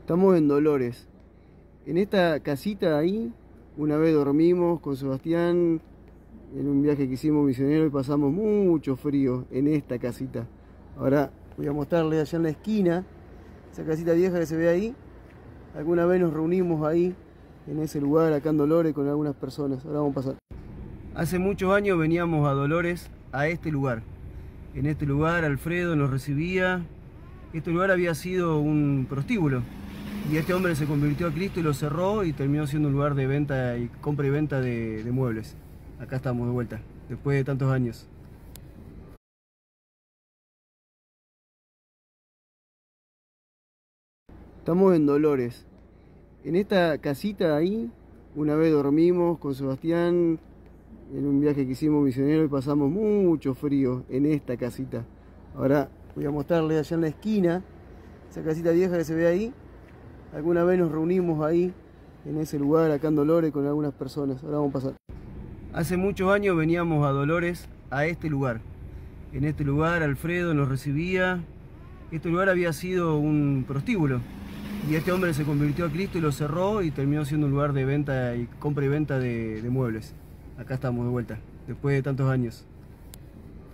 Estamos en Dolores. En esta casita ahí, una vez dormimos con Sebastián en un viaje que hicimos misionero y pasamos mucho frío en esta casita. Ahora voy a mostrarles allá en la esquina, esa casita vieja que se ve ahí. Alguna vez nos reunimos ahí, en ese lugar, acá en Dolores, con algunas personas. Ahora vamos a pasar. Hace muchos años veníamos a Dolores, a este lugar. En este lugar Alfredo nos recibía. Este lugar había sido un prostíbulo. Y este hombre se convirtió a Cristo y lo cerró y terminó siendo un lugar de venta y compra y venta de muebles. Acá estamos de vuelta, después de tantos años. Estamos en Dolores. En esta casita ahí, una vez dormimos con Sebastián en un viaje que hicimos misionero y pasamos mucho frío en esta casita. Ahora voy a mostrarles allá en la esquina, esa casita vieja que se ve ahí. Alguna vez nos reunimos ahí, en ese lugar, acá en Dolores, con algunas personas. Ahora vamos a pasar. Hace muchos años veníamos a Dolores, a este lugar. En este lugar Alfredo nos recibía. Este lugar había sido un prostíbulo. Y este hombre se convirtió a Cristo y lo cerró y terminó siendo un lugar de venta y compra y venta de muebles. Acá estamos de vuelta, después de tantos años.